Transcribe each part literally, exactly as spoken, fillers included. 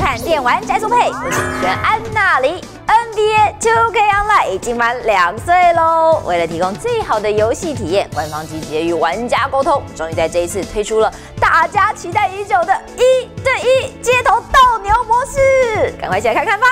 看电玩宅速配，我是主持人安娜黎。N B A two K Online 已经满两岁喽！为了提供最好的游戏体验，官方积极与玩家沟通，终于在这一次推出了大家期待已久的一对一街头斗牛模式，赶快一起来看看吧！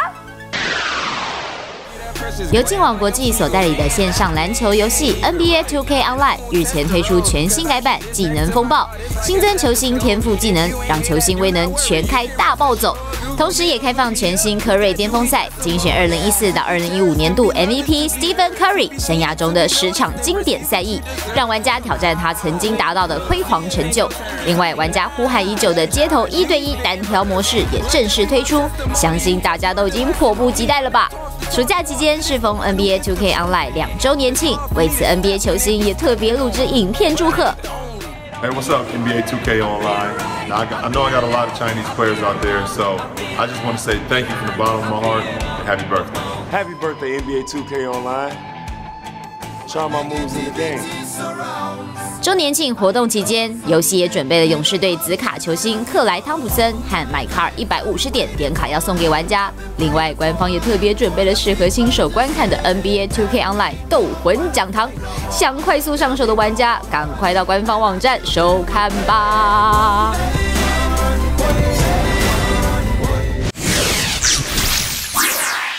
由劲网国际所代理的线上篮球游戏 N B A two K Online 日前推出全新改版技能风暴，新增球星天赋技能，让球星威能全开大暴走。同时也开放全新科瑞巅峰赛，精选二零一四到二零一五年度 M V P Stephen Curry 生涯中的十场经典赛役，让玩家挑战他曾经达到的辉煌成就。另外，玩家呼喊已久的街头一对一单挑模式也正式推出，相信大家都已经迫不及待了吧？ 暑假期间适逢 N B A two K Online 两周年庆，为此 N B A 球星也特别录制影片祝贺。 Hey, what's up, N B A two K Online? Now, I, got, I know I got a lot of Chinese players out there, so I just want to say thank you from the bottom of my heart and happy birthday. Happy birthday, N B A two K Online. Try my moves in the game. 周年庆活动期间，游戏也准备了勇士队紫卡球星克莱汤普森和迈卡尔一百五十点点卡要送给玩家。另外，官方也特别准备了适合新手观看的 N B A two K Online 斗魂讲堂，想快速上手的玩家，赶快到官方网站收看吧。